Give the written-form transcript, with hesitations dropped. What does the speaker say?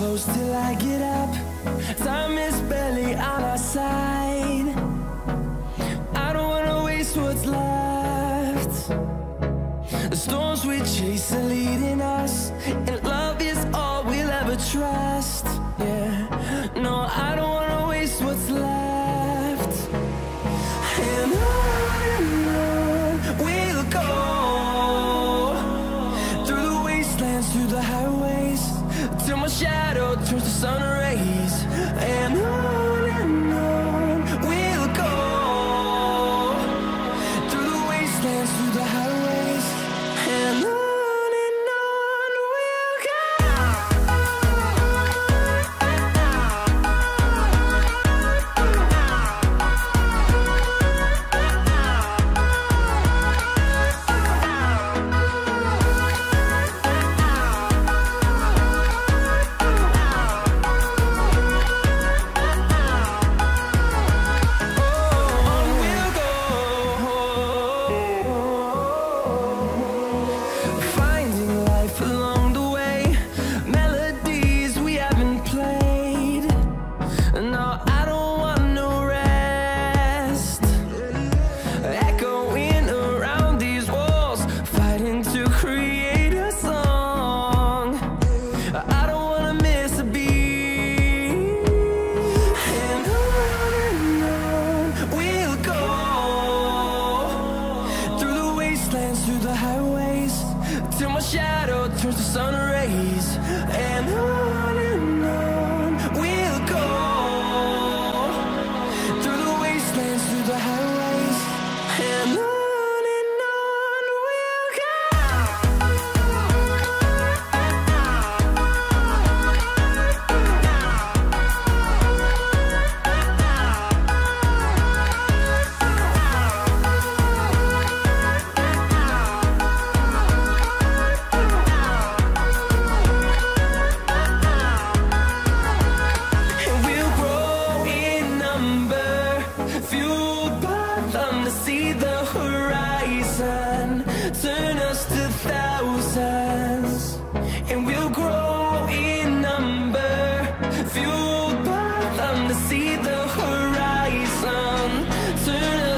close till I get up. Time is barely on our side. I don't wanna waste what's left. The storms we chase are leading us, and love is all we'll ever trust. Yeah, no, I don't wanna waste what's left. And on we'll go, through the wastelands, through the highways, till my shadow turns to sun rays. And on we'll go, through the wastelands, through the highways, and on we'll go. Through the highways, till my shadow turns to sun rays. And on we'll go, through the wastelands, through the highways, and on we'll go. Fueled by them to see the horizon, turn us to thousands, and we'll grow in number. Fueled by them to see the horizon, turn us